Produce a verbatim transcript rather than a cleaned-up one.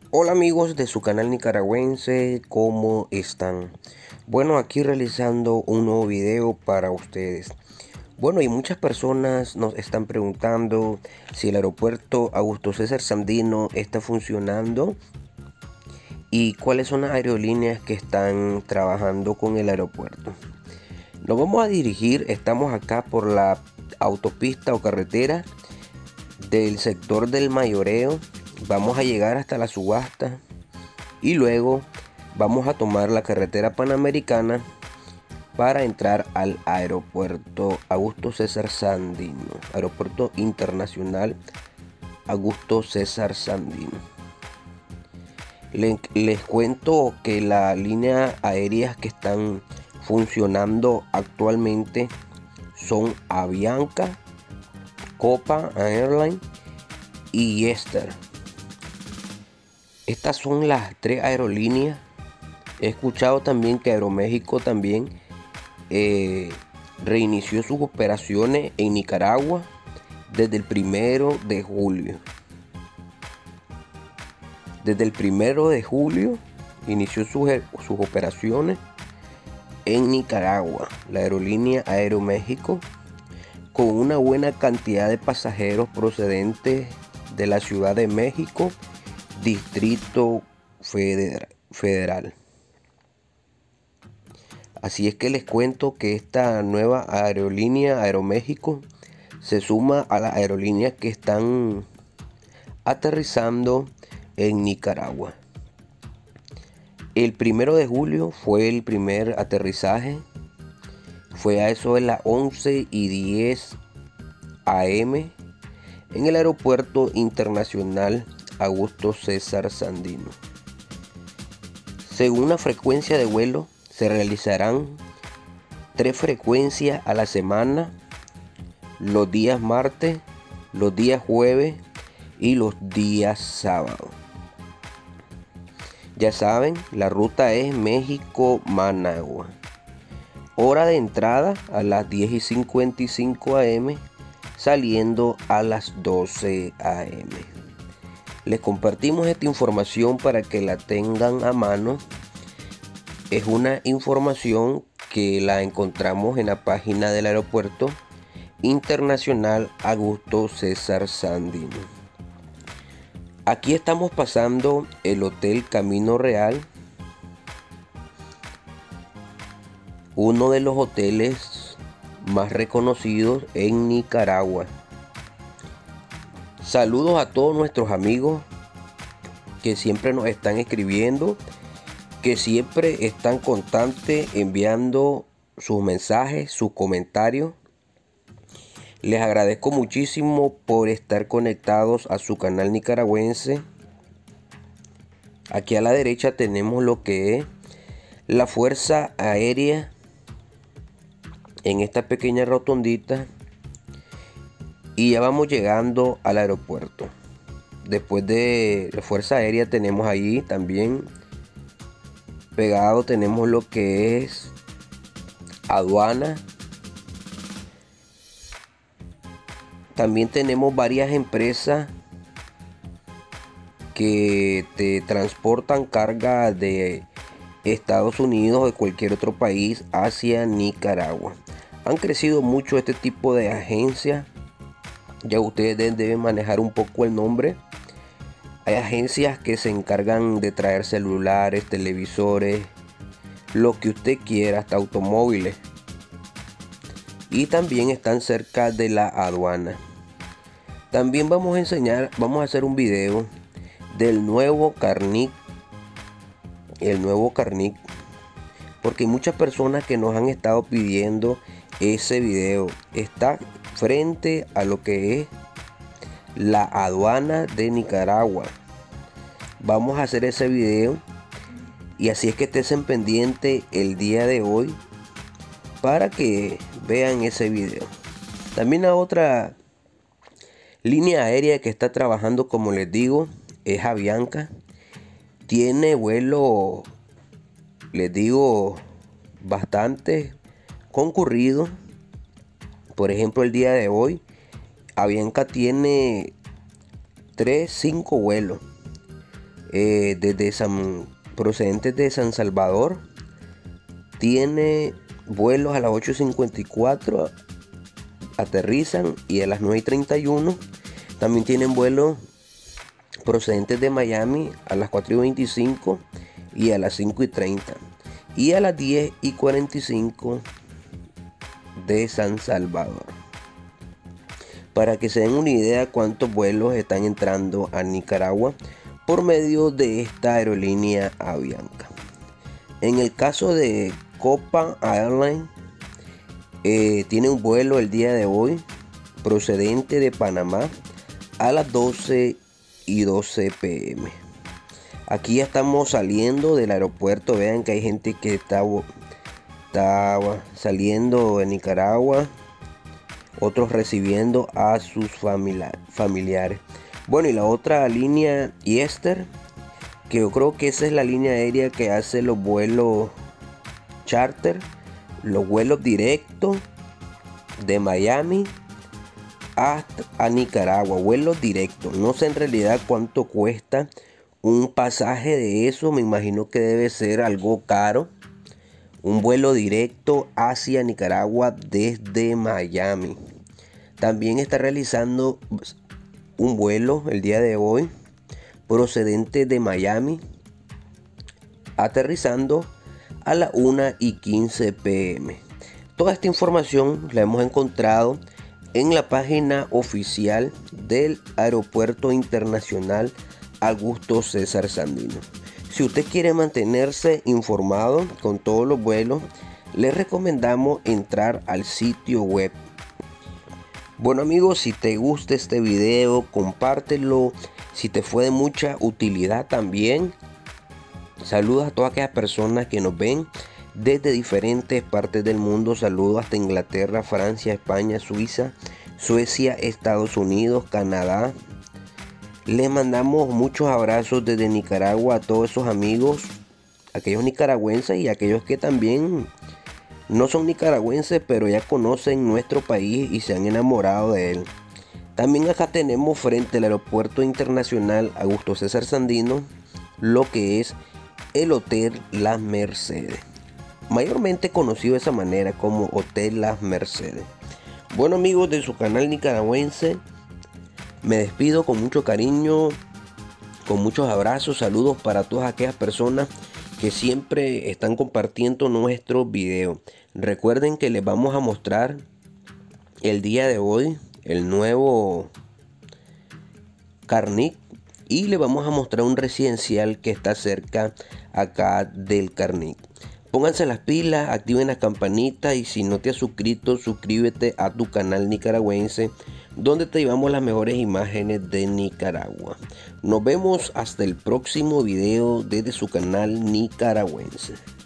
Hola amigos de su canal nicaragüense, ¿cómo están? Bueno, aquí realizando un nuevo video para ustedes. Bueno, y muchas personas nos están preguntando si el aeropuerto Augusto César Sandino está funcionando y cuáles son las aerolíneas que están trabajando con el aeropuerto. Nos vamos a dirigir, estamos acá por la autopista o carretera del sector del Mayoreo. Vamos a llegar hasta la subasta y luego vamos a tomar la carretera panamericana para entrar al aeropuerto Augusto César Sandino, aeropuerto internacional Augusto César Sandino. Les, les cuento que las líneas aéreas que están funcionando actualmente son Avianca, Copa Airlines y Jetstar. Estas son las tres aerolíneas. He escuchado también que Aeroméxico también eh, reinició sus operaciones en Nicaragua desde el primero de julio. Desde el primero de julio inició sus, sus operaciones en Nicaragua, la aerolínea Aeroméxico, con una buena cantidad de pasajeros procedentes de la Ciudad de México, Distrito Federal. Así es que les cuento que esta nueva aerolínea Aeroméxico se suma a las aerolíneas que están aterrizando en Nicaragua. El primero de julio fue el primer aterrizaje. Fue a eso de las once y diez a eme en el aeropuerto internacional Augusto César Sandino. Según la frecuencia de vuelo, se realizarán tres frecuencias a la semana, los días martes, los días jueves y los días sábados. Ya saben, la ruta es México-Managua. Hora de entrada a las diez y cincuenta y cinco a eme, saliendo a las doce a eme. Les compartimos esta información para que la tengan a mano. Es una información que la encontramos en la página del aeropuerto internacional Augusto César Sandino. Aquí estamos pasando el Hotel Camino Real, uno de los hoteles más reconocidos en Nicaragua. Saludos a todos nuestros amigos que siempre nos están escribiendo, que siempre están constantes enviando sus mensajes, sus comentarios. Les agradezco muchísimo por estar conectados a su canal nicaragüense. Aquí a la derecha tenemos lo que es la Fuerza Aérea en esta pequeña rotondita y ya vamos llegando al aeropuerto. Después de la Fuerza Aérea tenemos ahí también pegado, tenemos lo que es aduana. También tenemos varias empresas que te transportan carga de Estados Unidos o de cualquier otro país hacia Nicaragua. Han crecido mucho este tipo de agencias. Ya ustedes deben manejar un poco el nombre. Hay agencias que se encargan de traer celulares, televisores, lo que usted quiera, hasta automóviles. Y también están cerca de la aduana. También vamos a enseñar, vamos a hacer un video del nuevo Carnic. El nuevo Carnic. Porque hay muchas personas que nos han estado pidiendo ese video. Está frente a lo que es la aduana de Nicaragua. Vamos a hacer ese video. Y así es que estén pendiente el día de hoy para que vean ese video. También la otra línea aérea que está trabajando, como les digo, es Avianca. Tiene vuelo, les digo, bastante concurrido. Por ejemplo, el día de hoy Avianca tiene tres, cinco vuelos. eh, desde San, procedentes de San Salvador. Tiene vuelos a las ocho y cincuenta y cuatro, aterrizan, y a las nueve y treinta y uno. También tienen vuelos procedentes de Miami a las cuatro y veinticinco y a las cinco y treinta, y a las diez y cuarenta y cinco de San Salvador. Para que se den una idea cuántos vuelos están entrando a Nicaragua por medio de esta aerolínea Avianca. En el caso de Copa Airlines, eh, tiene un vuelo el día de hoy procedente de Panamá a las doce y doce pm. Aquí ya estamos saliendo del aeropuerto. Vean que hay gente que está, está saliendo de Nicaragua, otros recibiendo a sus familiares. Bueno, y la otra línea, Easter, que yo creo que esa es la línea aérea que hace los vuelos charter, los vuelos directos de Miami hasta a Nicaragua, vuelos directos. No sé en realidad cuánto cuesta un pasaje de eso, me imagino que debe ser algo caro. Un vuelo directo hacia Nicaragua desde Miami. También está realizando un vuelo el día de hoy procedente de Miami, aterrizando a las una y quince pm. Toda esta información la hemos encontrado en la página oficial del Aeropuerto Internacional Augusto César Sandino. Si usted quiere mantenerse informado con todos los vuelos, le recomendamos entrar al sitio web. Bueno amigos, si te gusta este video, compártelo. Si te fue de mucha utilidad también, saludos a todas aquellas personas que nos ven desde diferentes partes del mundo. Saludos hasta Inglaterra, Francia, España, Suiza, Suecia, Estados Unidos, Canadá. Les mandamos muchos abrazos desde Nicaragua a todos esos amigos, aquellos nicaragüenses y aquellos que también no son nicaragüenses, pero ya conocen nuestro país y se han enamorado de él. También acá tenemos frente al Aeropuerto Internacional Augusto César Sandino lo que es el Hotel Las Mercedes, mayormente conocido de esa manera como Hotel Las Mercedes. Bueno amigos de su canal nicaragüense, me despido con mucho cariño, con muchos abrazos, saludos para todas aquellas personas que siempre están compartiendo nuestros videos. Recuerden que les vamos a mostrar el día de hoy el nuevo Carnic y le vamos a mostrar un residencial que está cerca acá del Carnic. Pónganse las pilas, activen la campanita y si no te has suscrito, suscríbete a tu canal nicaragüense, donde te llevamos las mejores imágenes de Nicaragua. Nos vemos hasta el próximo video desde su canal nicaragüense.